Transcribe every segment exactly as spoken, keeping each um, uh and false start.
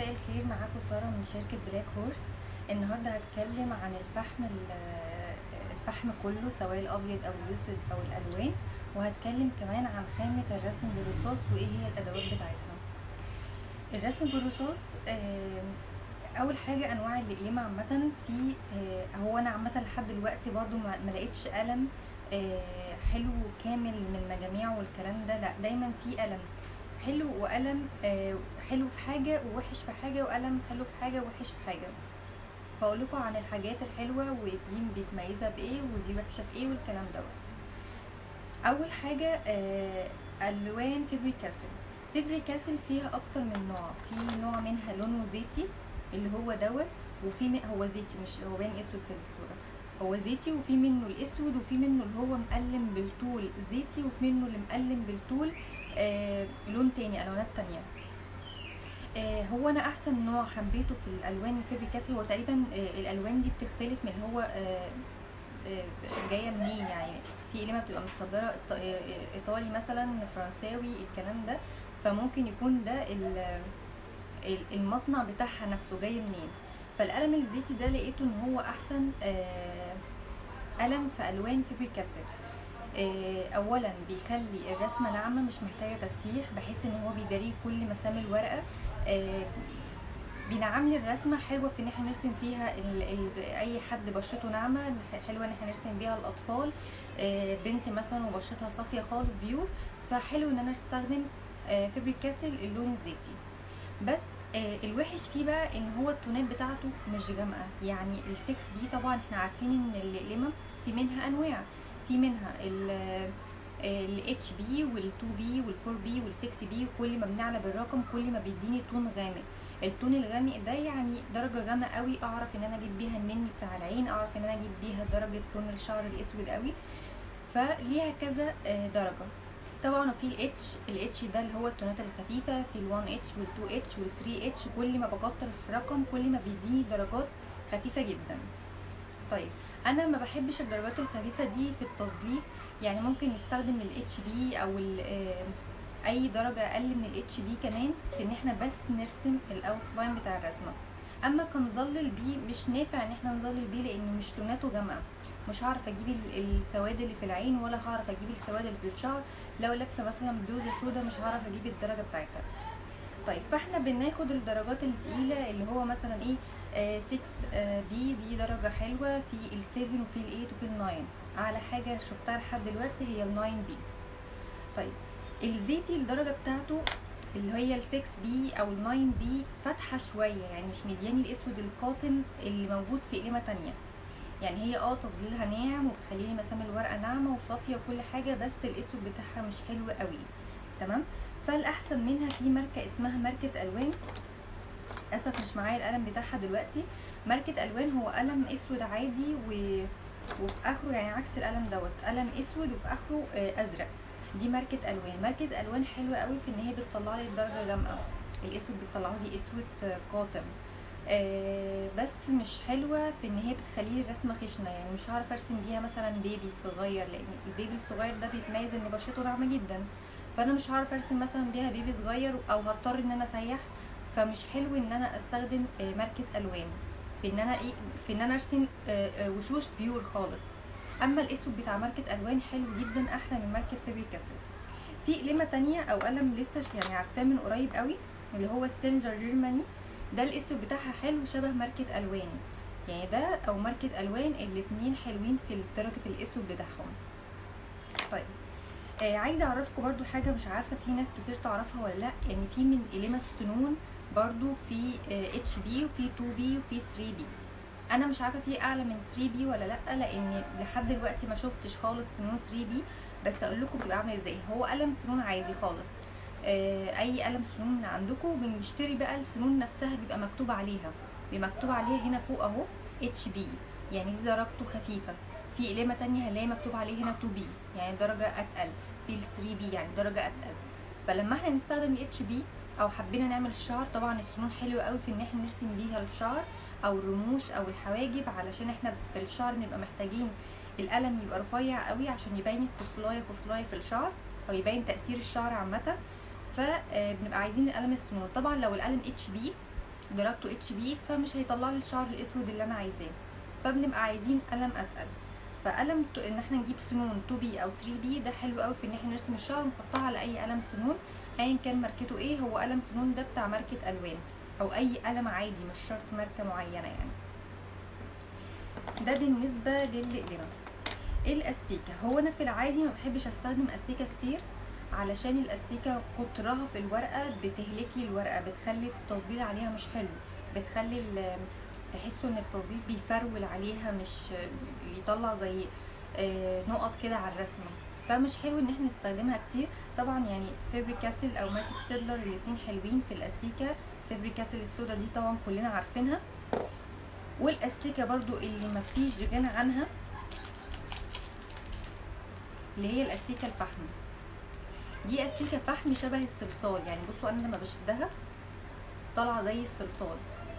مساء الخير، معاكم سارة من شركة بلاك هورس. النهاردة هتكلم عن الفحم الفحم كله، سواء الأبيض أو الأسود أو الألوان، وهتكلم كمان عن خامة الرسم بالرصاص وإيه هي الأدوات بتاعتها. الرسم بالرصاص أول حاجة أنواع الأقلمة عامة. في هو أنا عامة لحد دلوقتي برضو ما لقيتش قلم حلو كامل من مجاميع والكلام ده، لا، دايما في قلم حلو وقلم حلو في حاجة ووحش في حاجة، وقلم حلو في حاجة ووحش في حاجة. فاقول لكم عن الحاجات الحلوة ودي بتميزها بايه ودي وحشة في ايه والكلام دوت. اول حاجة الوان فيبري كاسل. فيبري كاسل فيها اكتر من نوع، في نوع منها لونه زيتي اللي هو دوت، وفي هو زيتي، مش هو باين اسود في الصورة، هو زيتي، وفي منه الاسود، وفي منه اللي هو مقلم بالطول زيتي، وفي منه اللي مقلم بالطول آه لون تاني، الوانات تانية. آه هو انا احسن نوع حبيته في الالوان الفيبري كاسل. هو تقريبا آه الالوان دي بتختلف من اللي هو آه آه جايه منين، يعني في قلمه بتبقى متصدره ايطالي مثلا، فرنساوي، الكلام ده، فممكن يكون ده المصنع بتاعها نفسه جاي منين. فالقلم الزيتي ده لقيته ان هو احسن آه قلم في الوان فيبري كاسل. اولا بيخلي الرسمه ناعمه مش محتاجه تسييح، بحيث ان هو بيداري كل مسام الورقه، بينعم لي الرسمه حلوه في ان احنا نرسم فيها ال ال اي حد بشرته ناعمه، حلوه ان احنا نرسم بيها الاطفال، بنت مثلا وبشرتها صافيه خالص بيور، فحلو ان انا استخدم فيبري كاسل اللون الزيتي. بس الوحش فيه بقى ان هو التونات بتاعته مش جامقه، يعني السكس بي طبعا احنا عارفين ان الاقلمه في منها انواع، في منها ال اتش بي وال تو بي وال فور بي وال سكس بي، وكل ما بنعلى بالرقم كل ما بيديني تون غامق. التون الغامق ده يعني درجه غامقه قوي، اعرف ان انا اجيب بيها النني بتاع العين، اعرف ان انا اجيب بيها درجه لون الشعر الاسود قوي، فليها كذا درجه. طبعا وفي الاتش الاتش ده اللي هو التونات الخفيفه، في ال1 اتش وال2 اتش وال3 اتش، كل ما بكتر في رقم كل ما بيديني درجات خفيفه جدا. طيب انا ما بحبش الدرجات الخفيفه دي في التظليل، يعني ممكن نستخدم الاتش بي او اي درجه اقل من الاتش بي كمان في ان احنا بس نرسم الاوتلاين بتاع الرسمه. اما كنظلل بيه مش نافع ان احنا نظلل بيه، لان مش توناته جامقه، مش هعرف اجيب السواد اللي في العين ولا هعرف اجيب السواد اللي في الشعر. لو لابسه مثلا بلوزه سودا مش هعرف اجيب الدرجه بتاعتها. طيب فاحنا بناخد الدرجات التقيله اللي هو مثلا ايه آه ستة بي، دي درجه حلوه، في ال7 وفي ال8 وفي ال9. اعلى حاجه شفتها لحد دلوقتي هي ال9 بي. طيب الزيتي الدرجه بتاعته اللي هي ال6 بي او ال9 بي فاتحه شويه، يعني مش مدياني الاسود القاتم اللي موجود في قلمه تانية، يعني هي اه تظليلها ناعم وبتخليلي مسام الورقه ناعمه وصافيه وكل حاجه، بس الاسود بتاعها مش حلو قوي. تمام. فالاحسن منها في ماركه اسمها ماركه الوان، للاسف مش معايا القلم بتاعها دلوقتي. ماركه الوان هو قلم اسود عادي و... وفي اخره، يعني عكس القلم دوت، قلم اسود وفي اخره ازرق. دي ماركه الوان. ماركه الوان حلوه قوي في ان هي بتطلع لي الدرجه غامقه، الاسود بتطلعه لي اسود قاتم، آه بس مش حلوه في ان هي بتخلي الرسمه خشنه، يعني مش هعرف ارسم بيها مثلا بيبي صغير، لان البيبي الصغير ده بيتميز ان بشرته ناعمه جدا، فانا مش هعرف ارسم مثلا بيها بيبي صغير، او هضطر ان انا اسيح. فمش حلو ان انا استخدم آه ماركه الوان في ان انا ايه في ان انا ارسم آه آه وشوش بيور خالص. اما الاسود بتاع ماركه الوان حلو جدا، احلى من ماركه فيبري كاسل. في قلمه تانية او قلم لسه يعني عارفاه من قريب قوي، اللي هو ستينجر جيرماني، ده الاسود بتاعها حلو شبه ماركه الوان، يعني ده او ماركه الوان الاتنين حلوين في درجه الاسود بتاعهم. طيب آه عايزه اعرفكم برضو حاجه مش عارفه في ناس كتير تعرفها ولا لا، ان في من قلمه السنون برضو في آه اتش بي وفي تو بي وفي ثري بي. انا مش عارفه في اعلى من ثري بي ولا لا، لان لحد دلوقتي ما شفتش خالص سنون ثري بي، بس اقول لكم بتبقى عامله ازاي. هو قلم سنون عادي خالص، آه اي قلم سنون من عندكم، بنشتري بقى السنون نفسها بيبقى مكتوب عليها، بيبقى مكتوب عليها هنا فوق اهو اتش بي، يعني دي درجته خفيفه. في قلمه تانية هنلاقي مكتوب عليه هنا تو بي، يعني درجه اتقل، في ثري بي يعني درجه اتقل. فلما احنا نستخدم الاتش بي او حبينا نعمل الشعر، طبعا السنون حلوه قوي في ان احنا نرسم بيها الشعر او الرموش او الحواجب، علشان احنا في الشعر بنبقى محتاجين القلم يبقى رفيع قوي عشان يبين فصلايه فصلايه في الشعر، او يبين تاثير الشعر عامه. فبنبقى عايزين القلم السنون. طبعا لو القلم اتش بي درجته اتش بي، فمش هيطلع لي الشعر الاسود اللي انا عايزاه. فبنبقى عايزين قلم اتقل، فقلم ان احنا نجيب سنون تو بي او ثري بي ده حلو قوي في ان احنا نرسم الشعر ونحطها على اي قلم سنون ايا كان ماركته ايه. هو قلم سنون ده بتاع ماركه الوان او اي قلم عادي، مش شرط ماركه معينه يعني. ده بالنسبه للاقلام. الاستيكه، هو انا في العادي ما بحبش استخدم استيكه كتير علشان الاستيكه كترها في الورقه بتهلك لي الورقه، بتخلي التظليل عليها مش حلو، بتخلي تحسوا ان التظليل بيفرول عليها، مش بيطلع زي نقط كده على الرسمه، فمش حلو ان احنا نستخدمها كتير. طبعا يعني فابري كاسل او ماركه ستيدلر الاتنين حلوين في الاستيكه. فابري كاسل السودا دي طبعا كلنا عارفينها. والاستيكه برضو اللي مفيش غنى عنها اللي هي الاستيكه الفحم. دي استيكه فحم شبه الصلصال، يعني بصوا انا لما بشدها طالعه زي الصلصال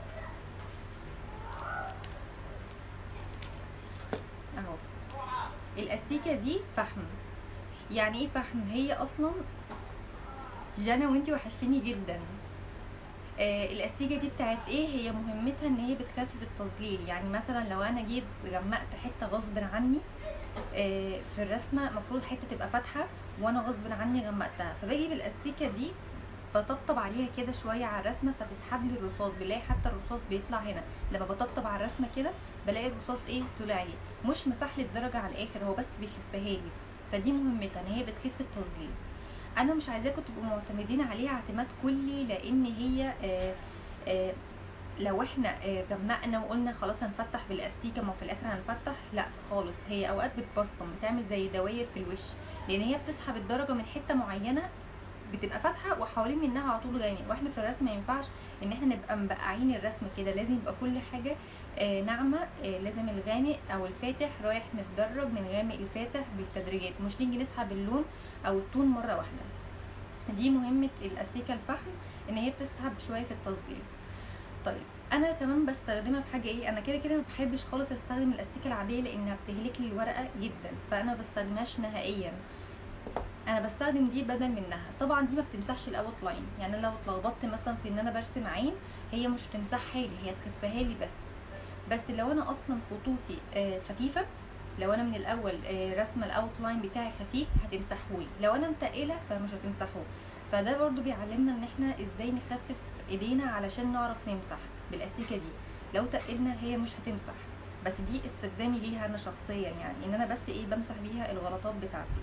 اهو. الاستيكه دي فحم. يعني ايه فحم؟ هي اصلا جانا وانتي وحشتيني جدا. آه الاستيكه دي بتاعت ايه؟ هي مهمتها ان هي بتخفف التظليل. يعني مثلا لو انا جيت غمقت حته غصب عني آه في الرسمه، المفروض حته تبقى فاتحه وانا غصب عني غمقتها، فباجي بالاستيكه دي بطبطب عليها كده شويه على الرسمه فتسحب لي الرصاص. بلاقي حتى الرصاص بيطلع هنا لما بطبطب على الرسمه كده، بلاقي الرصاص ايه طلع لي، مش مسح لي الدرجه على الاخر، هو بس بيخفها لي. فدي مهمتها ان هي بتخف التظليل. انا مش عايزاكم تبقوا معتمدين عليها اعتماد كلي، لان هي آآ آآ لو احنا غمقنا وقلنا خلاص هنفتح بالاستيكه، ما في الاخر هنفتح، لا خالص. هي اوقات بتبصم، بتعمل زي دواير في الوش، لان هي بتسحب الدرجه من حته معينه بتبقى فاتحه وحوالين منها على طول غامق، واحنا في الرسم ما ينفعش ان احنا نبقى مبقعين الرسم كده، لازم يبقى كل حاجه آه ناعمه. آه لازم الغامق او الفاتح رايح متدرج من غامق لفاتح بالتدريجات، مش نيجي نسحب اللون او التون مره واحده. دي مهمه الاستيكه الفحم، ان هي بتسحب شويه في التظليل. طيب انا كمان بستخدمها في حاجه ايه؟ انا كده كده ما بحبش خالص استخدم الاستيكه العاديه لانها بتهلك لي الورقه جدا، فانا ما بستخدمهاش نهائيا. انا بستخدم دي بدل منها. طبعا دي ما بتمسحش الاوت لاين، يعني لو اتلخبطت مثلا في ان انا برسم عين، هي مش تمسحها لي، هي تخفها لي بس. بس لو انا اصلا خطوطي آه خفيفه، لو انا من الاول آه رسمه الاوت لاين بتاعي خفيف هتمسحهولي، لو انا متقله فمش هتمسحوه. فده برضو بيعلمنا ان احنا ازاي نخفف ايدينا علشان نعرف نمسح بالاستيكه دي. لو تقلنا هي مش هتمسح، بس دي استخدامي ليها انا شخصيا، يعني ان انا بس ايه بمسح بيها الغلطات بتاعتي.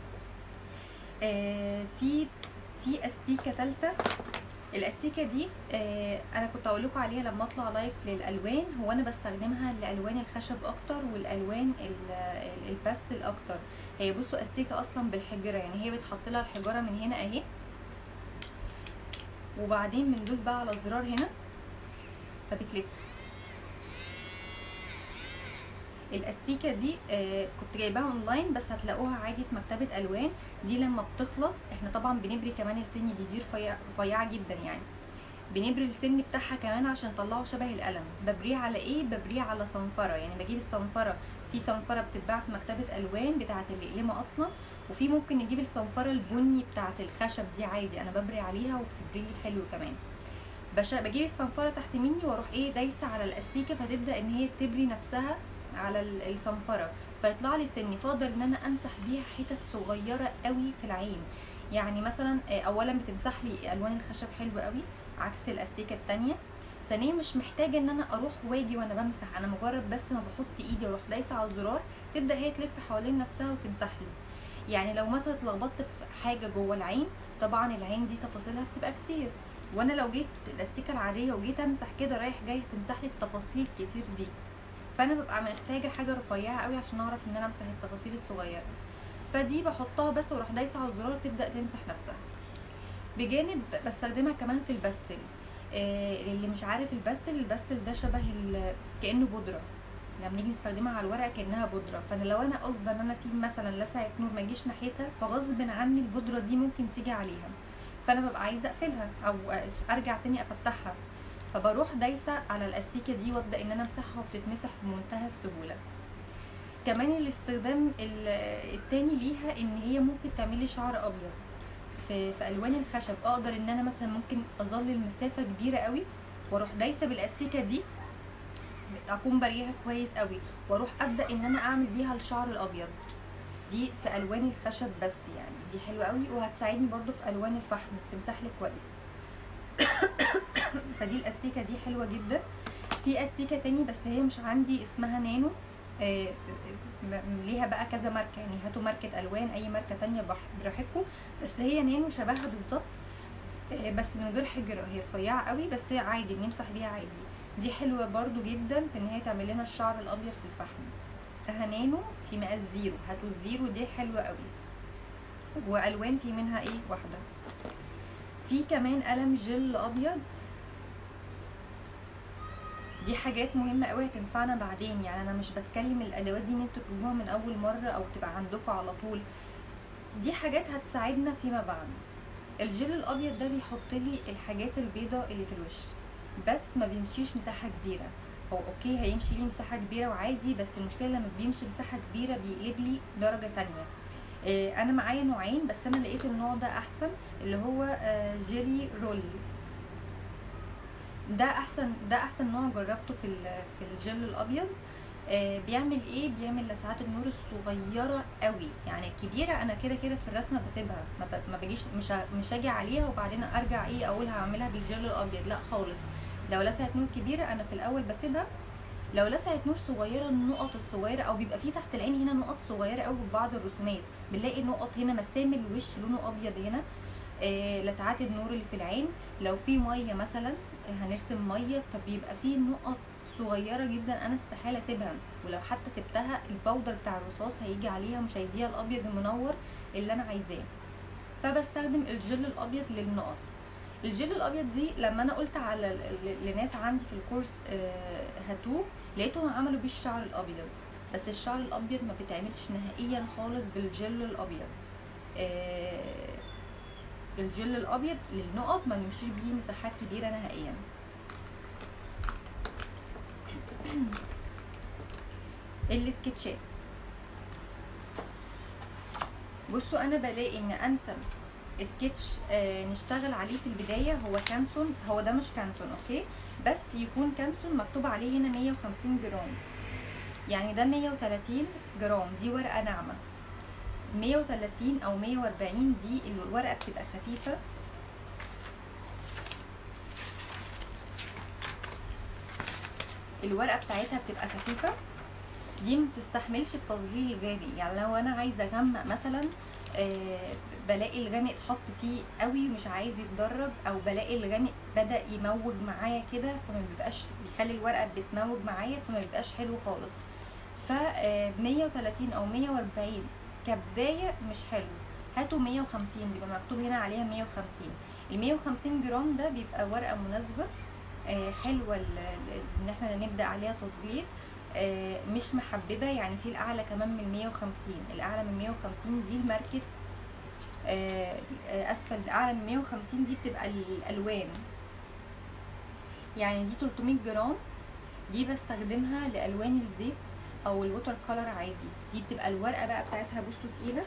آه في في استيكه ثالثه. الاستيكه دي آه انا كنت اقول لكم عليها لما اطلع لايف للالوان. هو انا بستخدمها لالوان الخشب اكتر والالوان الباستل اكتر. هي بصوا استيكه اصلا بالحجره، يعني هي بتحط لها الحجره من هنا اهي، وبعدين بندوس بقى على الزرار هنا فبتلف. الاستيكه دي آه كنت جايباها اونلاين، بس هتلاقوها عادي في مكتبه الوان. دي لما بتخلص احنا طبعا بنبري كمان السن، دي دي رفيعه رفيعه جدا، يعني بنبري السن بتاعها كمان عشان نطلعه شبه القلم. ببريه على ايه؟ ببريه على صنفره، يعني بجيب الصنفره، في صنفره بتتباع في مكتبه الوان بتاعه الاقلامه اصلا، وفي ممكن نجيب الصنفره البني بتاعه الخشب دي عادي، انا ببري عليها وبتبري لي حلو كمان. بجيب الصنفره تحت مني واروح ايه دايسه على الاستيكه، فتبدا ان هي تبري نفسها على الصنفره، فيطلع لي سني، فاقدر ان انا امسح بيها حتت صغيره قوي في العين. يعني مثلا اولا بتمسح لي الوان الخشب حلو قوي عكس الاستيكه الثانيه. ثانيا مش محتاجه ان انا اروح واجي وانا بمسح، انا مجرد بس ما بحط ايدي واروح دايسه على الزرار تبدا هي تلف حوالين نفسها وتمسح لي. يعني لو مثلا اتلخبطت في حاجه جوه العين، طبعا العين دي تفاصيلها بتبقى كتير، وانا لو جيت الاستيكه العاديه وجيت امسح كده رايح جاي تمسح لي التفاصيل الكتير دي، فانا ببقى محتاجه حاجه رفيعه قوي عشان اعرف ان انا امسح التفاصيل الصغيره. فدي بحطها بس واروح دايسه على الزرار تبدا تمسح نفسها. بجانب بستخدمها كمان في الباستل. آه اللي مش عارف الباستل، الباستل ده شبه كانه بودره، لما نيجي نستخدمها على الورق كانها بودره. فانا لو انا قصدي ان انا اسيب مثلا لسعه نور ما اجيش ناحيتها، فغصب عني البودره دي ممكن تيجي عليها، فانا ببقى عايزه اقفلها او ارجع تاني افتحها، فبروح دايسه على الاستيكه دي وابدا ان انا امسحها وبتتمسح بمنتهى السهوله. كمان الاستخدام التاني ليها ان هي ممكن تعملي شعر ابيض في, في الوان الخشب. اقدر ان انا مثلا ممكن اظلل مسافه كبيره قوي واروح دايسه بالاستيكه دي، اكون بريها كويس قوي، واروح ابدا ان انا اعمل بيها الشعر الابيض. دي في الوان الخشب بس يعني، دي حلوه قوي وهتساعدني برده في الوان الفحم، بتمسح لي كويس. فدي الاستيكه دي حلوه جدا. في استيكه تاني بس هي مش عندي، اسمها نانو، آه ليها بقى كذا ماركه يعني، هاتوا ماركه الوان اي ماركه تانيه براحتكم، بس هي نانو شبهها بالظبط، آه بس من غير حجره، هي رفيعه قوي بس هي عادي بنمسح بيها عادي. دي حلوه برده جدا في ان هي تعمل لنا الشعر الابيض في الفحم. اسمها نانو في مقاس زيرو، هاتوا الزيرو، دي حلوه قوي. والوان في منها ايه واحده. في كمان قلم جل ابيض، دي حاجات مهمه قوي هتنفعنا بعدين يعني. انا مش بتكلم الادوات دي ان انتوا تجيبوها من اول مره او تبقى عندكم على طول، دي حاجات هتساعدنا فيما بعد. الجل الابيض ده بيحط لي الحاجات البيضاء اللي في الوش، بس ما بيمشيش مساحه كبيره. هو اوكي هيمشي لي مساحه كبيره وعادي، بس المشكله لما بيمشي مساحه كبيره بيقلب لي درجه تانية. إيه انا معايا نوعين بس انا لقيت النوع ده احسن، اللي هو آه جيلي رول، ده احسن، ده احسن نوع جربته في في الجل الابيض. آه بيعمل ايه؟ بيعمل لسعات النور الصغيره قوي يعني. الكبيره انا كده كده في الرسمه بسيبها، ما بجيش مش مش اجي عليها وبعدين ارجع ايه اقول هعملها بالجل الابيض، لا خالص. لو لسعت نور كبيره انا في الاول بسيبها. لو لسعت نور صغيره، النقط الصغيره او بيبقى في تحت العين هنا نقط صغيره قوي في بعض الرسومات، بنلاقي نقط هنا مسام الوش لونه ابيض هنا، آه لسعات النور اللي في العين. لو في ميه مثلا هنرسم ميه فبيبقى في نقط صغيره جدا، انا استحاله اسيبها، ولو حتى سبتها الباودر بتاع الرصاص هيجي عليها مش هيديها الابيض المنور اللي انا عايزاه. فبستخدم الجل الابيض للنقط. الجل الابيض دي لما انا قلت على لناس عندي في الكورس هاتوه، لقيتهم عملوا بيه الشعر الابيض، بس الشعر الابيض ما بيتعملش نهائيا خالص بالجل الابيض. الجل الابيض للنقط ما نمشيش بيه مساحات كبيره نهائيا. السكتشات، بصوا انا بلاقي ان انسب سكتش آه نشتغل عليه في البدايه هو كانسون. هو ده مش كانسون اوكي، بس يكون كانسون مكتوب عليه هنا مية وخمسين جرام، يعني ده مية وتلاتين جرام. دي ورقه ناعمه. مية وتلاتين او مية واربعين دي الورقه بتبقى خفيفه، الورقه بتاعتها بتبقى خفيفه، دي ما بتستحملش التظليل الغامق. يعني لو انا عايزه اغمق مثلا آه بلاقي الغامق اتحط فيه قوي ومش عايز يتدرج، او بلاقي الغامق بدا يموج معايا كده فما بيبقاش، بيخلي الورقه بتموج معايا فما بيبقاش حلو خالص. ف مية وتلاتين او مية واربعين كبدايه مش حلو، هاتوا مية وخمسين بيبقى مكتوب هنا عليها مية وخمسين. ال مية وخمسين جرام ده بيبقى ورقه مناسبه آه حلوه ان احنا نبدا عليها تظليل، آه مش محببه يعني. في الاعلى كمان من مية وخمسين، الاعلى من مية وخمسين دي الماركت آه اسفل، الاعلى من مية وخمسين دي بتبقى الالوان يعني. دي تلتمية جرام، دي بستخدمها لالوان الزيت او الووتر كولر عادي. دي بتبقى الورقه بقى بتاعتها بصوا تقيله،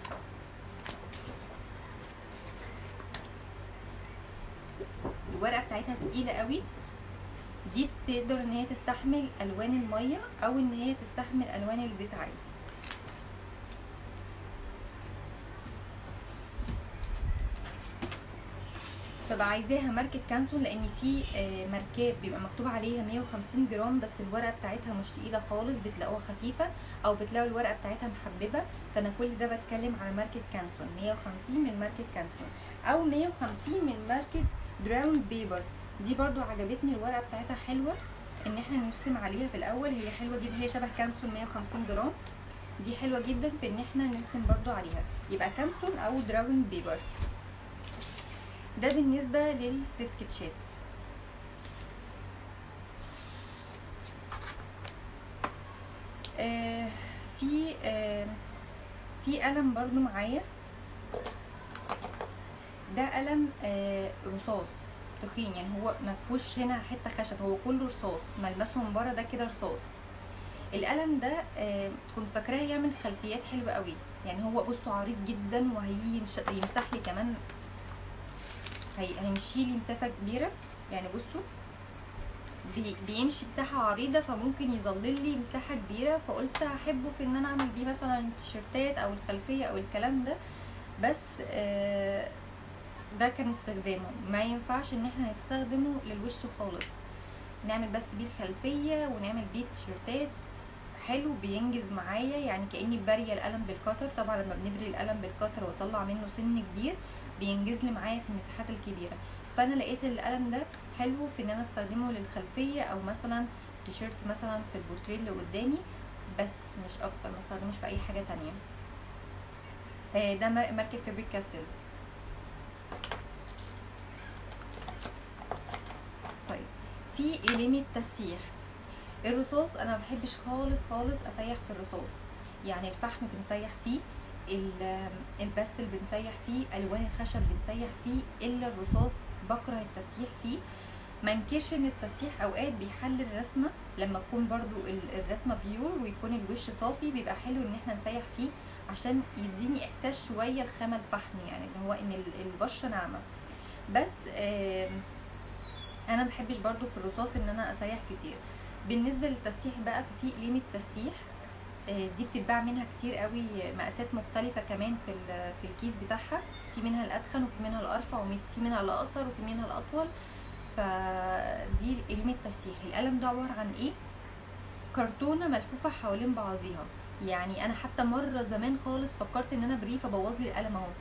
الورقه بتاعتها تقيله قوي. دي بتقدر ان هي تستحمل الوان الميه او ان هي تستحمل الوان الزيت عادي. فبقى عايزاها ماركه كانسون، لان في ماركات بيبقى مكتوب عليها مية وخمسين جرام بس الورقه بتاعتها مش تقيله خالص، بتلاقوها خفيفه او بتلاقوا الورقه بتاعتها محببه. فانا كل ده بتكلم على ماركه كانسون، مية وخمسين من ماركه كانسون او مية وخمسين من ماركه دراون بيبر. دي برضو عجبتني، الورقه بتاعتها حلوه ان احنا نرسم عليها في الاول، هي حلوه جدا، هي شبه كانسون مية وخمسين جرام، دي حلوه جدا في ان احنا نرسم برضو عليها، يبقى كانسون او دراون بيبر. ده بالنسبه للسكتشات. آه في آه في قلم برضو معايا، ده قلم آه رصاص تخين يعني، هو ما فيهوش هنا حته خشب، هو كله رصاص، ملمسه من بره ده كده رصاص. القلم ده آه كنت فاكراه يعمل خلفيات حلوه قوي يعني. هو بصوا عريض جدا وهيمسح لي كمان، هي هيمشي لي مسافه كبيره يعني. بصوا بي بيمشي مساحه عريضه، فممكن يظلل لي مساحه كبيره، فقلت هحبه في ان انا اعمل بيه مثلا التيشيرتات او الخلفيه او الكلام ده. بس آه ده كان استخدامه، ما ينفعش ان احنا نستخدمه للوش خالص، نعمل بس بيه الخلفيه ونعمل بيه التيشيرتات. حلو، بينجز معايا، يعني كاني باريه القلم بالكتر. طبعا لما بنبري القلم بالكتر واطلع منه سن كبير بينجز لي معايا في المساحات الكبيره. فانا لقيت القلم ده حلو في ان انا استخدمه للخلفيه، او مثلا تيشيرت مثلا في البورتريه اللي قدامي بس، مش اكتر، ما استخدموش في اي حاجه تانية. آه ده ماركه فابريك كاسل. طيب في قلم التسييح. الرصاص انا مبحبش خالص خالص اسيح في الرصاص، يعني الفحم بنسيح فيه، الباستل بنسيح فيه، الوان الخشب بنسيح فيه، الا الرصاص بكره التسييح فيه. ما انكرش ان التسييح اوقات بيحل الرسمه، لما تكون برضو الرسمه بيور ويكون الوش صافي بيبقى حلو ان احنا نسيح فيه عشان يديني احساس شويه الخامه الفحم، يعني اللي هو ان البشره ناعمه. بس انا مبحبش برضو في الرصاص ان انا اسيح كتير. بالنسبه للتسييح بقى، ففي قليمه تسييح دي بتتباع منها كتير قوي، مقاسات مختلفه كمان في في الكيس بتاعها، في منها الاتخن وفي منها الارفع وفي منها الاقصر وفي منها الاطول. فدي قليمه تسييح. القلم ده عباره عن ايه؟ كرتونه ملفوفه حوالين بعضيها، يعني انا حتى مره زمان خالص فكرت ان انا بريه فبوظ لي القلم اهو.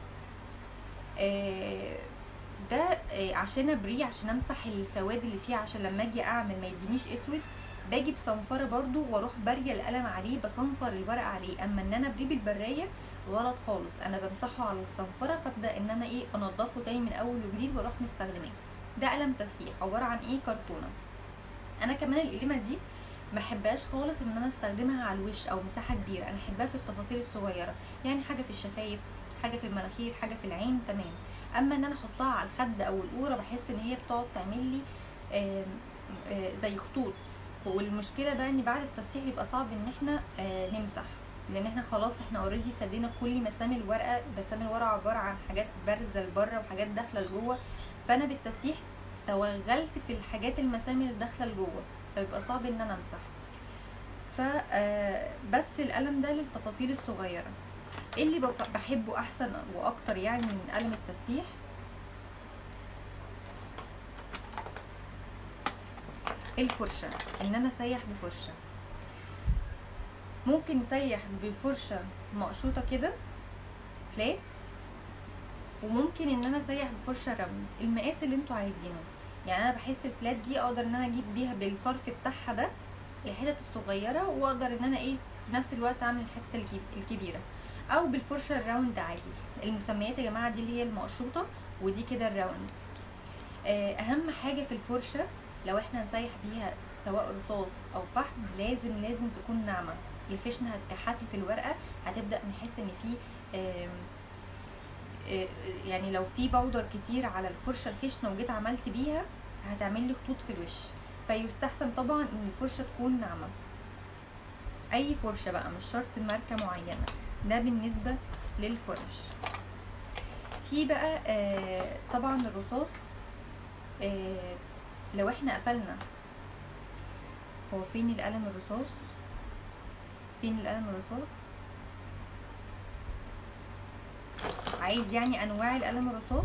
ده عشان ابريه، عشان امسح السواد اللي فيه، عشان لما اجي اعمل ما يدينيش اسود، باجي بصنفره برضو واروح باريه القلم عليه، بصنفر الورق عليه. اما ان انا ابريه بالبرايه غلط خالص، انا بمسحه على الصنفره، فابدا ان انا ايه انضفه تاني من اول وجديد واروح مستخدماه. ده قلم تسييح عباره عن ايه؟ كرتونه. انا كمان القلمه دي ما احبهاش خالص ان انا استخدمها على الوش او مساحه كبيره، انا احبها في التفاصيل الصغيره، يعني حاجه في الشفايف، حاجه في المناخير، حاجه في العين، تمام. اما ان انا احطها على الخد او القوره بحس ان هي بتقعد تعمل لي آآ آآ زي خطوط. والمشكله بقى ان بعد التسييح بيبقى صعب ان احنا نمسح، لان احنا خلاص احنا اوريدي سدينا كل مسام الورقه. مسام الورقه عباره عن حاجات بارزه لبره وحاجات داخله لجوه، فانا بالتسييح توغلت في الحاجات المسام اللي داخله لجوه، فبيبقى صعب ان انا امسح. ف بس القلم ده للتفاصيل الصغيره. اللي بحبه احسن واكتر يعني من قلم التسييح الفرشه، ان انا اسيح بفرشه. ممكن نسيح بفرشه مقشوطه كده فلات، وممكن ان انا اسيح بفرشه راوند، المقاس اللي انتوا عايزينه. يعني انا بحس الفلات دي اقدر ان انا اجيب بيها بالطرف بتاعها ده الحتت الصغيره، واقدر ان انا ايه في نفس الوقت اعمل الحته الكبيره، او بالفرشه الراوند عادي. المسميات يا جماعه دي اللي هي المقشوطه، ودي كده الراوند. اهم حاجه في الفرشه لو احنا هنسيح بيها سواء رصاص او فحم، لازم لازم تكون ناعمه. الخشنه هتكحت في الورقه، هتبدا نحس ان في يعني لو في بودر كتير على الفرشه الخشنه وجيت عملت بيها هتعمل لي خطوط في الوش. فيستحسن طبعا ان الفرشه تكون ناعمه، اي فرشه بقى، مش شرط ماركه معينه. ده بالنسبه للفرش. في بقى آه طبعا الرصاص، آه لو احنا قفلنا، هو فين القلم الرصاص؟ فين القلم الرصاص؟ عايز يعني انواع القلم الرصاص.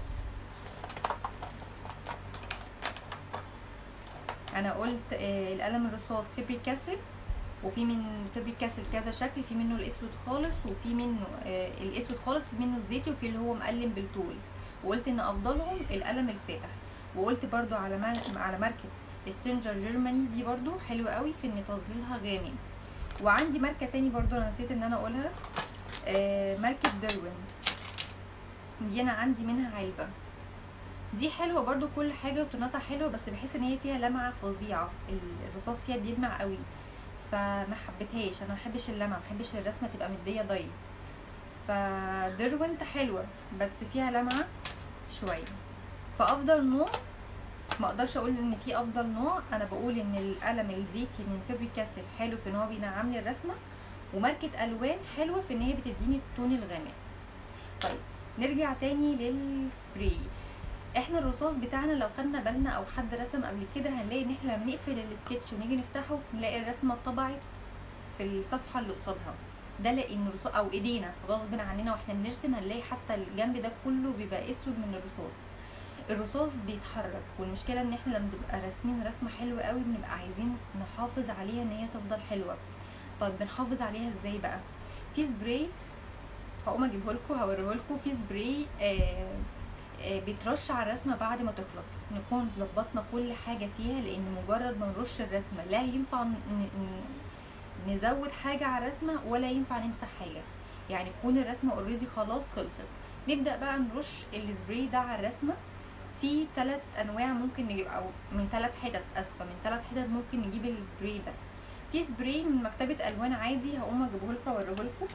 انا قلت آه القلم الرصاص فابريك كاسل، وفي من فابريك كاسل كذا شكل، في منه الاسود خالص، وفي منه آه الاسود خالص، في منه الزيتي، وفي اللي هو مقلم بالطول. وقلت ان افضلهم القلم الفاتح. وقلت برضو على على ماركه ستينجر جيرماني، دي برضو حلوه قوي في ان تظليلها غامق. وعندي ماركه تاني برضو انا نسيت ان انا اقولها، آه ماركه ديروينز، دي انا عندي منها علبه. دي حلوه برضو، كل حاجه وطنتها حلوه، بس بحس ان هي فيها لمعه فظيعه، الرصاص فيها بيلمع قوي، فما حبيتهاش. انا ما بحبش اللمعه، ما بحبش الرسمه تبقى مديه ضي. فديروينت حلوه بس فيها لمعه شويه. فافضل نوع، ما اقدرش اقول ان في افضل نوع، انا بقول ان القلم الزيتي من فابريك كاسل حلو في ان هو بينعم لي الرسمه، وماركه الوان حلوه في ان هي بتديني التون الغامق. طيب نرجع تاني للسبراي. احنا الرصاص بتاعنا لو خدنا بالنا او حد رسم قبل كده هنلاقي ان احنا لما نقفل السكتش ونيجي نفتحه نلاقي الرسمه اتطبعت في الصفحه اللي قصادها. ده لان الرصاص او ايدينا غصب عننا واحنا بنرسم هنلاقي حتى الجنب ده كله بيبقى اسود من الرصاص. الرصاص بيتحرك، والمشكله ان احنا لما بنبقى راسمين رسمه حلوه قوي بنبقى عايزين نحافظ عليها ان هي تفضل حلوه. طيب بنحافظ عليها ازاي بقى؟ في سبراي هقوم اجيبه لكم هوريه لكم. في سبراي آه آه بيترش على الرسمه بعد ما تخلص، نكون ظبطنا كل حاجه فيها، لان مجرد ما نرش الرسمه لا ينفع نزود حاجه على الرسمه ولا ينفع نمسح حاجه، يعني تكون الرسمه اوريدي خلاص خلصت. نبدا بقى نرش السبراي ده على الرسمه. في ثلاث انواع ممكن نجيب، او من ثلاث حتت اسفه من ثلاث حتت ممكن نجيب السبراي ده. في سبراي من مكتبه الوان عادي، هقوم اجيبه لكم واوريه لكم.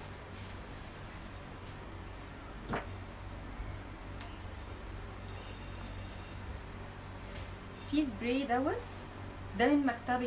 في سبراي دوت ده من مكتبه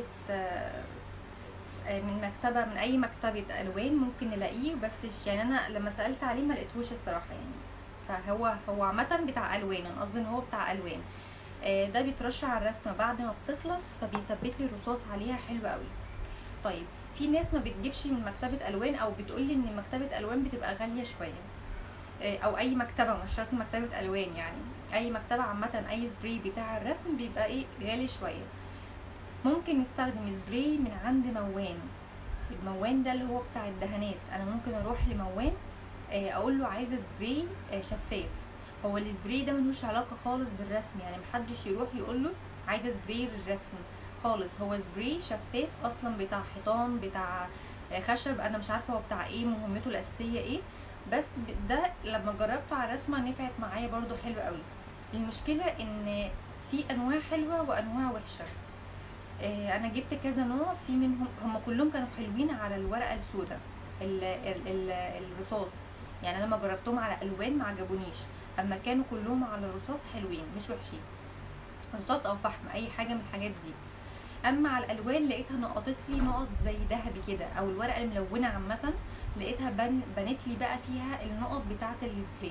من مكتبه من اي مكتبه الوان ممكن نلاقيه، بس يعني انا لما سالت عليه ما لقيتهوش الصراحه يعني. فهو هو عامه بتاع الوان، انا قصدي ان هو بتاع الوان. ده بيترش على الرسمه بعد ما بتخلص فبيثبت لي الرصاص عليها حلو قوي. طيب في ناس ما بتجيبش من مكتبه الوان او بتقول لي ان مكتبه الوان بتبقى غاليه شويه، او اي مكتبه مش شرط مكتبه الوان، يعني اي مكتبه عامه اي سبراي بتاع الرسم بيبقى ايه غالي شويه. ممكن نستخدم سبراي من عند موان. الموان ده اللي هو بتاع الدهانات، انا ممكن اروح لموان اقول له عايزه سبراي شفاف. هو السبراي ده ملوش علاقه خالص بالرسم، يعني محدش يروح يقول له عايزه سبراي للرسم خالص. هو سبراي شفاف اصلا، بتاع حيطان بتاع خشب، انا مش عارفه هو بتاع ايه، مهمته الاساسيه ايه، بس ده لما جربته على الرسمه نفعت معايا برده حلو قوي. المشكله ان في انواع حلوه وانواع وحشه. انا جبت كذا نوع، في منهم هم كلهم كانوا حلوين على الورقه السوداء الرصاص، يعني انا لما جربتهم على الوان ما عجبونيش، اما كانوا كلهم على الرصاص حلوين مش وحشين، رصاص او فحم اي حاجه من الحاجات دي. اما على الالوان لقيتها نقطت لي نقط زي ذهبي كده، او الورقه الملونه عامه لقيتها بن بنت لي بقى فيها النقط بتاعه السبراي.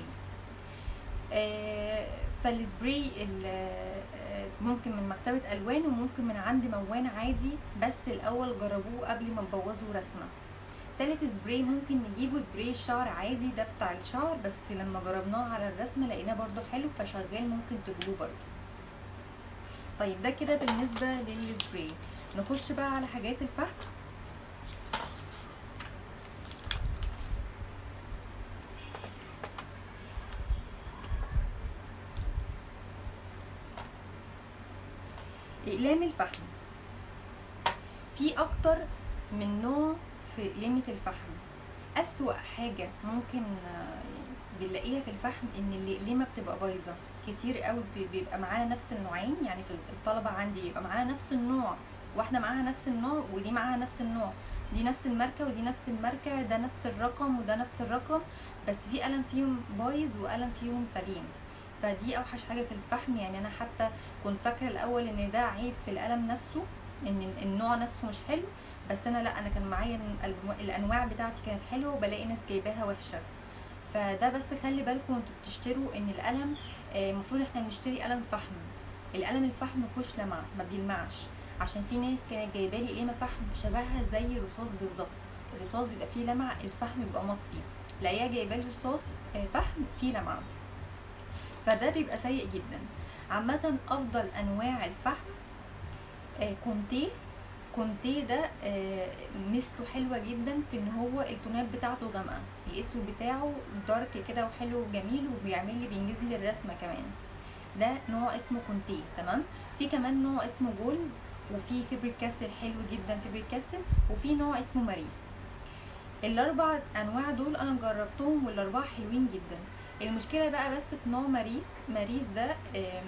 آه فالسبراي ممكن من مكتبه الوان وممكن من عند موان عادي، بس الاول جربوه قبل ما تبوظوا رسمه. تالت سبراي ممكن نجيبه سبراي الشعر عادي، ده بتاع الشعر، بس لما جربناه على الرسمه لقيناه برده حلو فشغال، ممكن تجيبوه برده. طيب ده كده بالنسبه للسبراي. نخش بقى على حاجات الفحم. اقلام الفحم في اكتر من نوع في اقلامه الفحم. اسوأ حاجه ممكن بنلاقيها في الفحم ان الاقلامه بتبقى بايظه كتير قوي، بيبقى معانا نفس النوعين، يعني في الطلبه عندي يبقى معانا نفس النوع، واحده معاها نفس النوع ودي معاها نفس النوع، دي نفس الماركه ودي نفس الماركه، ده نفس الرقم وده نفس الرقم، بس في قلم فيهم بايظ وقلم فيهم سليم. فدي اوحش حاجه في الفحم. يعني انا حتى كنت فاكره الاول ان ده عيب في القلم نفسه، ان النوع نفسه مش حلو، بس انا لا، انا كان معايا الانواع بتاعتي كانت حلوه وبلاقي ناس جايباها وحشه. فده بس خلي بالكم وانتوا بتشتروا ان القلم المفروض احنا بنشتري قلم فحم. القلم الفحم مفيهوش لمعه، ما بيلمعش، عشان في ناس كانت جايبه لي قلمه فحم شبهها زي الرصاص بالظبط. الرصاص بيبقى فيه لمعه، الفحم بيبقى مطفي، لاقيها جايبه لي رصاص فحم فيه لمعه، فده بيبقى سيء جدا. عامه افضل انواع الفحم كونتيه. كونتيه ده ميزته حلوه جدا في ان هو التونات بتاعته غامقه، الاسود بتاعه دارك كده وحلو وجميل، وبيعمل لي بينجز لي الرسمه كمان. ده نوع اسمه كونتيه. تمام. في كمان نوع اسمه جولد، وفي فيبريك كاسل حلو جدا فيبريك كاسل، وفي نوع اسمه ماريس. الاربع انواع دول انا جربتهم والاربعه حلوين جدا. المشكله بقى بس في نوع ماريس. ماريس ده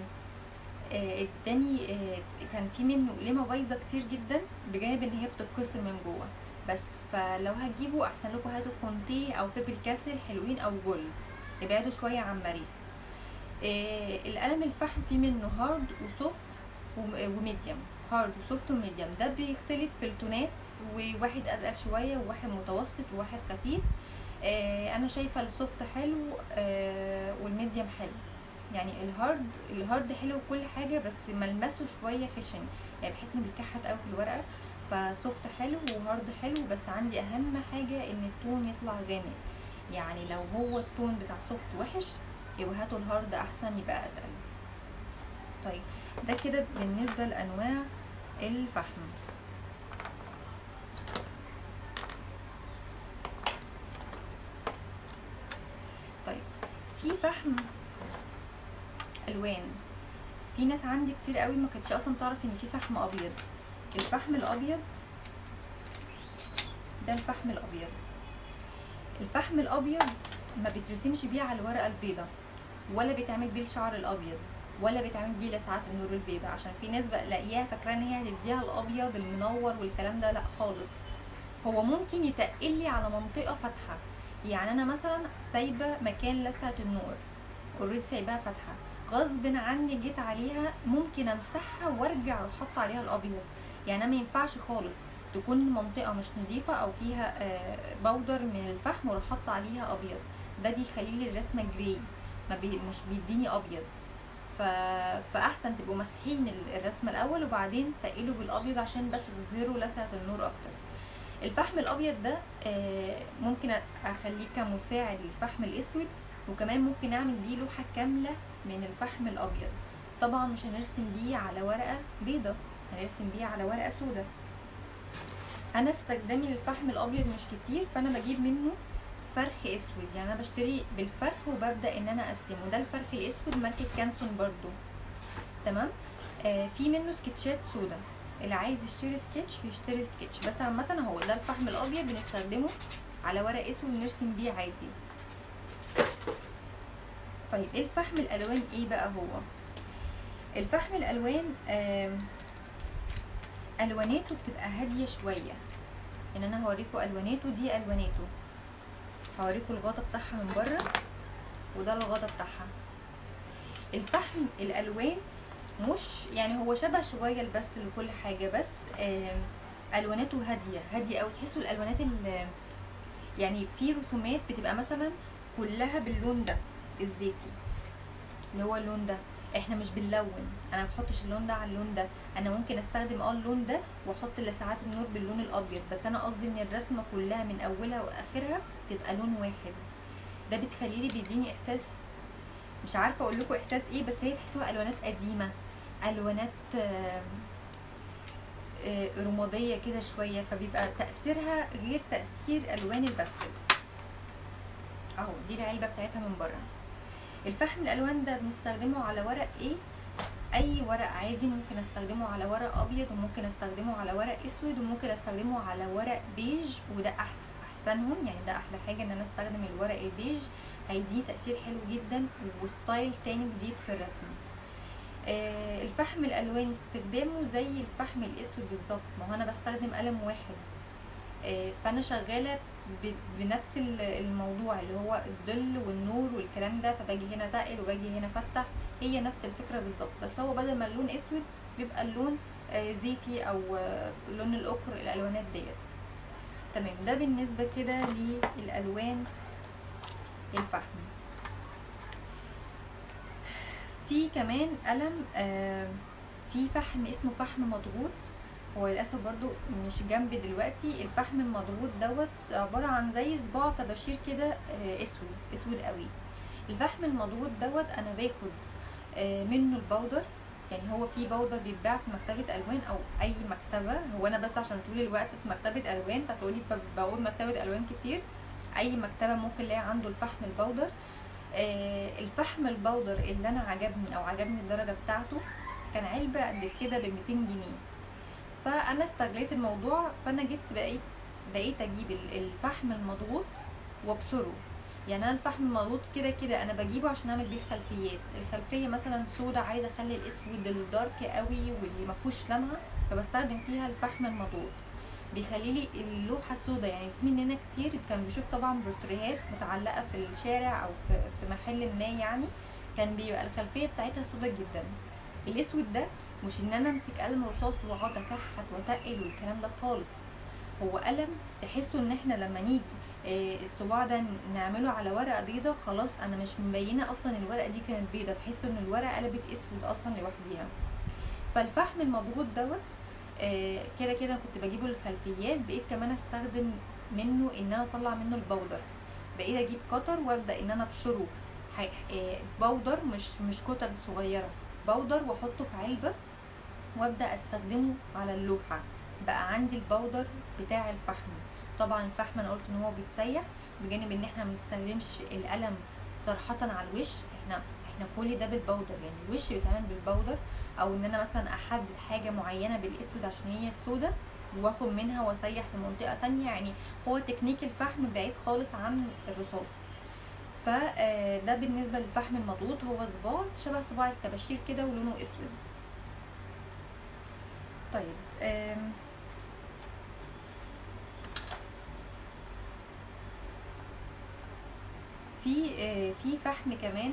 اداني كان في منه قلمه بايظه كتير جدا، بجانب ان هي بتتكسر من جوه بس. فلو هتجيبوا احسن لكم هاتوا كونتيه او فيبريك كاسل حلوين، او جولد، ابعدوا شويه عن ماريس. القلم الفحم فيه منه هارد وسوفت وميديوم. هارد وسوفت وميديوم، ده بيختلف في التونات، وواحد اتقل شويه وواحد متوسط وواحد خفيف. انا شايفه السوفت حلو والميديوم حلو. يعني الهارد الهارد حلو وكل حاجه، بس ملمسه شويه خشن، يعني بحس انه بيكحت قوي في الورقه. فسوفت حلو وهارد حلو، بس عندي اهم حاجه ان التون يطلع غامق. يعني لو هو التون بتاع سوفت وحش يبقى هاتوا الهارد احسن، يبقى اتقل. طيب ده كده بالنسبه لانواع الفحم. طيب في فحم الوان. في ناس عندي كتير قوي ما كانتش اصلا تعرف ان في فحم ابيض. الفحم الابيض ده الفحم الابيض. الفحم الابيض ما بيترسمش بيه على الورقه البيضاء، ولا بيتعمل بيه الشعر الابيض، ولا بيتعمل بيه لسعات النور البيضاء، عشان في ناس بلاقيها فاكره ان هي هتديها الابيض المنور والكلام ده. لا خالص. هو ممكن يتقل لي على منطقه فاتحه، يعني انا مثلا سايبه مكان لسعه النور اوريدي سايباها فاتحه، غصب عني جيت عليها ممكن امسحها وارجع اروح حاطه عليها الابيض. يعني انا ما ينفعش خالص تكون المنطقه مش نظيفه او فيها بودر من الفحم واروح حاطه عليها ابيض، ده بيخلي لي الرسمه جراي، ما بي مش بيديني ابيض. ف... فاحسن تبقوا مسحين الرسمه الاول وبعدين تقلوا بالابيض عشان بس تظهروا لسعه النور اكتر. الفحم الابيض ده ممكن اخليه كمساعد للفحم الاسود، وكمان ممكن اعمل بيه لوحه كامله من الفحم الابيض. طبعا مش هنرسم بيه على ورقه بيضه، هنرسم بيه على ورقه سوداء. انا استخدامي للفحم الابيض مش كتير، فانا بجيب منه فرخ اسود، يعني انا بشتري بالفرخ وببدا ان انا اقسمه. ده الفرخ الاسود ماركه كانسون برضو، تمام. آه في منه سكتشات سوداء، اللي عايز يشتري سكتش يشتري سكتش، بس عامه اهو ده الفحم الابيض بنستخدمه على ورق اسود ونرسم بيه عادي. طيب ايه الفحم الالوان؟ ايه بقى هو الفحم الالوان؟ آه الواناته بتبقى هاديه شويه، يعني انا هوريكم الواناته. دي الواناته، هوريكم الغطا بتاعها من بره، وده الغطا بتاعها. الفحم الالوان مش يعني هو شبه شويه الباستل وكل حاجه، بس آه الواناته هاديه هاديه قوي. تحسوا الالوانات اللي يعني في رسومات بتبقى مثلا كلها باللون ده الزيتي، اللي هو اللون ده. احنا مش بنلون، انا ما بحطش اللون ده على اللون ده، انا ممكن استخدم اه اللون ده واحط لسعات النور باللون الابيض، بس انا قصدي ان الرسمه كلها من اولها واخرها تبقى لون واحد. ده بتخلي لي بيديني احساس، مش عارفه اقول لكم احساس ايه، بس هي تحسوها الوانات قديمه، الوانات آه آه رماديه كده شويه، فبيبقى تاثيرها غير تاثير الوان الباستل. اهو دي العلبه بتاعتها من بره. الفحم الالوان ده بنستخدمه على ورق ايه؟ اي ورق عادي، ممكن استخدمه على ورق ابيض، وممكن استخدمه على ورق اسود، وممكن استخدمه على ورق بيج، وده احسن احسنهم، يعني ده احلى حاجه ان انا استخدم الورق البيج، هيديه تاثير حلو جدا وستايل تاني جديد في الرسم. آه الفحم الالوان استخدامه زي الفحم الاسود بالظبط، ما هو انا بستخدم قلم واحد، آه فانا شغاله بنفس الموضوع اللي هو الظل والنور والكلام ده، فباجي هنا تقل وباجي هنا فتح، هي نفس الفكره بالظبط، بس هو بدل ما اللون اسود بيبقى اللون زيتي او لون الاوكر، الالوانات ديت. تمام، ده بالنسبه كده للالوان الفحم. في كمان قلم في فحم اسمه فحم مضغوط، هو للاسف برضو مش جنبي دلوقتي. الفحم المضغوط دوت عباره عن زي صباع طباشير كده اسود اسود قوي. الفحم المضغوط دوت انا باخد منه البودر، يعني هو في بودر بيتباع في مكتبه الوان او اي مكتبه، هو انا بس عشان طول الوقت في مكتبه الوان فتقولي بقول مكتبه الوان كتير، اي مكتبه ممكن الاقي عنده الفحم البودر. الفحم البودر اللي انا عجبني او عجبني الدرجه بتاعته كان علبه قد كده ب ميتين جنيه، فانا استغليت الموضوع، فانا جبت بقيت بقيت اجيب الفحم المضغوط وابشره. يعني انا الفحم المضغوط كده كده انا بجيبه عشان اعمل بيه الخلفيات، الخلفيه مثلا سودا عايزه اخلي الاسود الدارك قوي واللي ما فيهوش لمعه، فبستخدم فيها الفحم المضغوط، بيخلي لي اللوحه سودا. يعني في مننا كتير كان بيشوف طبعا بورتريهات متعلقه في الشارع او في في محل ما، يعني كان بيبقى الخلفيه بتاعتها سودا جدا. الاسود ده مش ان انا امسك قلم رصاص واقعد اكحت واتقل والكلام ده خالص، هو قلم تحسوا ان احنا لما نيجي آه، الصباع ده نعمله على ورقه بيضه، خلاص انا مش مبينه اصلا الورقه دي كانت بيضه، تحس ان الورقه قلبت اسود اصلا لوحديها. فالفحم المضغوط دوت آه، كده كده كنت بجيبه للخلفيات، بقيت كمان استخدم منه ان انا اطلع منه البودر. بقيت اجيب قطر وابدا ان انا ابشره ح- آه، بودر، مش مش كتل صغيره، بودر، واحطه في علبه وابدا استخدمه على اللوحه. بقى عندي البودر بتاع الفحم. طبعا الفحم انا قلت ان هو بيتسيح، بجانب ان احنا ما بنستخدمش القلم صراحه على الوش، احنا احنا كل ده بالبودر، يعني الوش بيتعمل بالبودر، او ان انا مثلا احدد حاجه معينه بالاسود عشان هي السودا واخد منها واسيح في منطقه تانية. يعني هو تكنيك الفحم بعيد خالص عن الرصاص. فده بالنسبه للفحم المضغوط، هو صباع شبه صباع الطباشير كده ولونه اسود. طيب آم، في آه، في فحم كمان،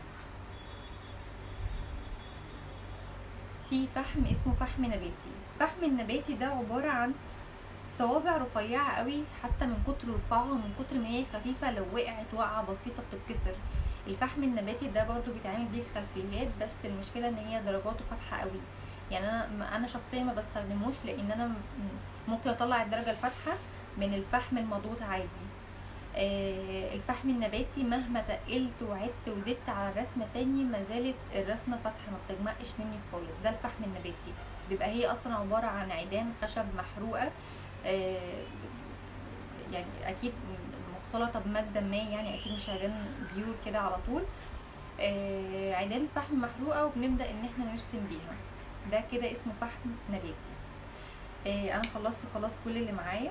في فحم اسمه فحم نباتي. الفحم النباتي ده عبارة عن صوابع رفيعة قوي، حتى من كتر رفعها ومن كتر ما هي خفيفة لو وقعت وقعة بسيطة بتتكسر. الفحم النباتي ده برضو بيتعمل بيه الخلفيات، بس المشكلة ان هي درجاته فاتحة قوي. يعني انا انا شخصيا ما بستخدموش، لان انا م- ممكن اطلع الدرجة الفاتحة من الفحم المضغوط عادي. آه، الفحم النباتي مهما تقلت وعدت وزدت على الرسمة تاني ما زالت الرسمة فاتحة، ما بتجمقش مني خالص. ده الفحم النباتي، بيبقى هي اصلا عبارة عن عيدان خشب محروقة، آه، يعني اكيد مختلطة بمادة ما، يعني اكيد مش عيدان بيور كده على طول. آه، عيدان فحم محروقة وبنبدأ ان احنا نرسم بيها. ده كده اسمه فحم نباتي. آه، انا خلصت خلاص كل اللي معايا.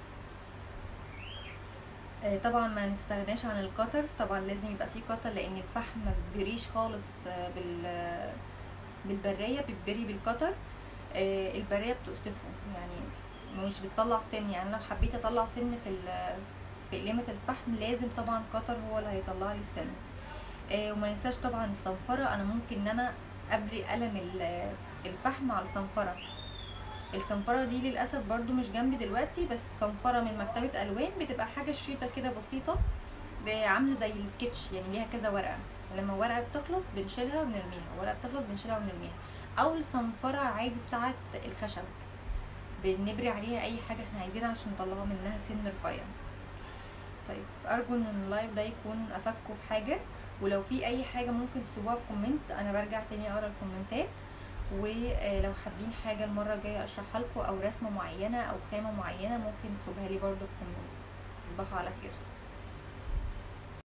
آه، طبعا ما نستغناش عن القطر، طبعا لازم يبقى فيه قطر، لان الفحم ما بيبريش خالص آه، بال آه، بالبرايه، بيتبري بالقطر. آه، البرايه بتقصفه، يعني مش بتطلع سن. يعني انا لو حبيت اطلع سن في ال- في قلامه الفحم لازم طبعا قطر هو اللي هيطلع لي السن. آه، وما ننساش طبعا الصنفره. انا ممكن ان انا ابري قلم ال- الفحم على الصنفره. الصنفرة دي للأسف برضو مش جنبي دلوقتي، بس صنفرة من مكتبة ألوان، بتبقى حاجة شريطة كده بسيطة، عاملة زي السكتش، يعني ليها كذا ورقة، لما ورقة بتخلص بنشيلها ونرميها، ورقة بتخلص بنشيلها ونرميها. أو الصنفرة عادي بتاعت الخشب، بنبري عليها أي حاجة احنا عايزينها عشان نطلعها منها سن رفيع. طيب أرجو إن اللايف ده يكون أفادكم في حاجة، ولو في أي حاجة ممكن تسيبوها في كومنت، أنا برجع تاني أقرا الكومنتات. ولو حابين حاجة المرة الجاية اشرحها لكم، او رسمة معينة او خامة معينة، ممكن تسيبوها لي برضو في كومنت. تصبحوا على خير.